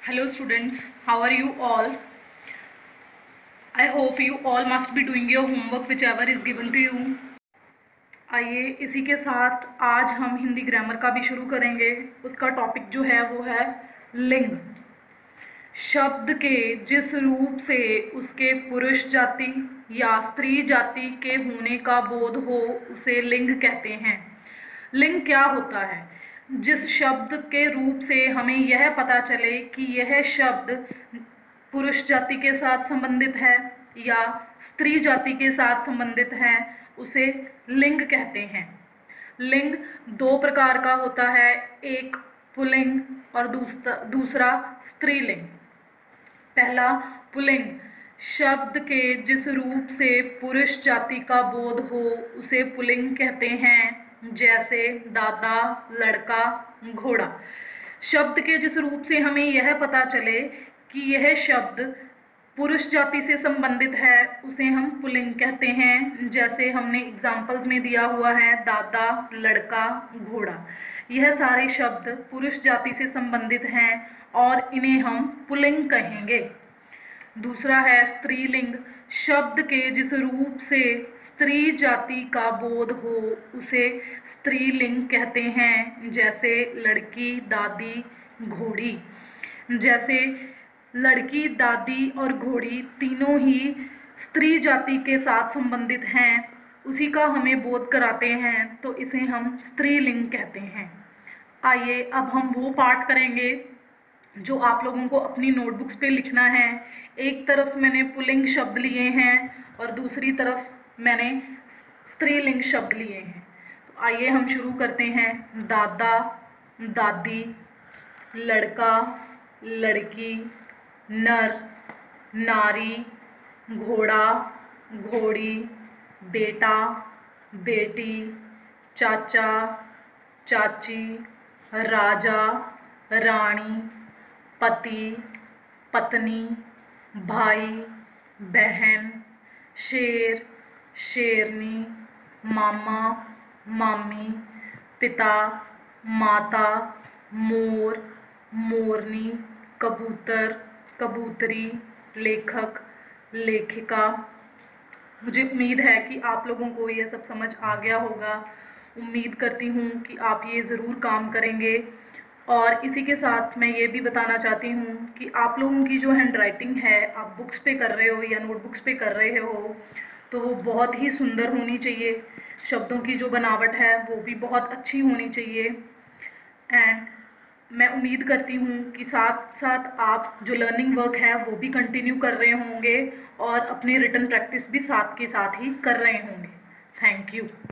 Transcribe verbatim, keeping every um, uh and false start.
Hello students, how are you all? I hope you all must be doing your homework whichever is given to you. आइए इसी के साथ आज हम Hindi grammar का भी शुरू करेंगे। उसका टॉपिक जो है वो है लिंग। शब्द के जिस रूप से उसके पुरुष जाति या स्त्री जाति के होने का बोध हो उसे लिंग कहते हैं। लिंग क्या होता है? जिस शब्द के रूप से हमें यह पता चले कि यह शब्द पुरुष जाति के साथ संबंधित है या स्त्री जाति के साथ संबंधित है उसे लिंग कहते हैं। लिंग दो प्रकार का होता है, एक पुल्लिंग और दूसरा दूसरा स्त्रीलिंग। पहला पुल्लिंग, शब्द के जिस रूप से पुरुष जाति का बोध हो उसे पुल्लिंग कहते हैं, जैसे दादा, लड़का, घोड़ा। शब्द के जिस रूप से हमें यह पता चले कि यह शब्द पुरुष जाति से संबंधित है उसे हम पुल्लिंग कहते हैं, जैसे हमने एग्जाम्पल्स में दिया हुआ है दादा, लड़का, घोड़ा। यह सारे शब्द पुरुष जाति से संबंधित हैं और इन्हें हम पुल्लिंग कहेंगे। दूसरा है स्त्रीलिंग, शब्द के जिस रूप से स्त्री जाति का बोध हो उसे स्त्रीलिंग कहते हैं, जैसे लड़की, दादी, घोड़ी। जैसे लड़की, दादी और घोड़ी तीनों ही स्त्री जाति के साथ संबंधित हैं, उसी का हमें बोध कराते हैं, तो इसे हम स्त्रीलिंग कहते हैं। आइए अब हम वो पार्ट करेंगे जो आप लोगों को अपनी नोटबुक्स पे लिखना है। एक तरफ मैंने पुल्लिंग शब्द लिए हैं और दूसरी तरफ मैंने स्त्रीलिंग शब्द लिए हैं। तो आइए हम शुरू करते हैं। दादा, दादी, लड़का, लड़की, नर, नारी, घोड़ा, घोड़ी, बेटा, बेटी, चाचा, चाची, राजा, रानी, पति, पत्नी, भाई, बहन, शेर, शेरनी, मामा, मामी, पिता, माता, मोर, मोरनी, कबूतर, कबूतरी, लेखक, लेखिका। मुझे उम्मीद है कि आप लोगों को ये सब समझ आ गया होगा। उम्मीद करती हूँ कि आप ये ज़रूर काम करेंगे। और इसी के साथ मैं ये भी बताना चाहती हूँ कि आप लोगों की जो हैंड राइटिंग है, आप बुक्स पे कर रहे हो या नोटबुक्स पे कर रहे हो, तो वो बहुत ही सुंदर होनी चाहिए। शब्दों की जो बनावट है वो भी बहुत अच्छी होनी चाहिए। एंड मैं उम्मीद करती हूँ कि साथ साथ आप जो लर्निंग वर्क है वो भी कंटिन्यू कर रहे होंगे और अपनी रिटन प्रैक्टिस भी साथ के साथ ही कर रहे होंगे। Thank you.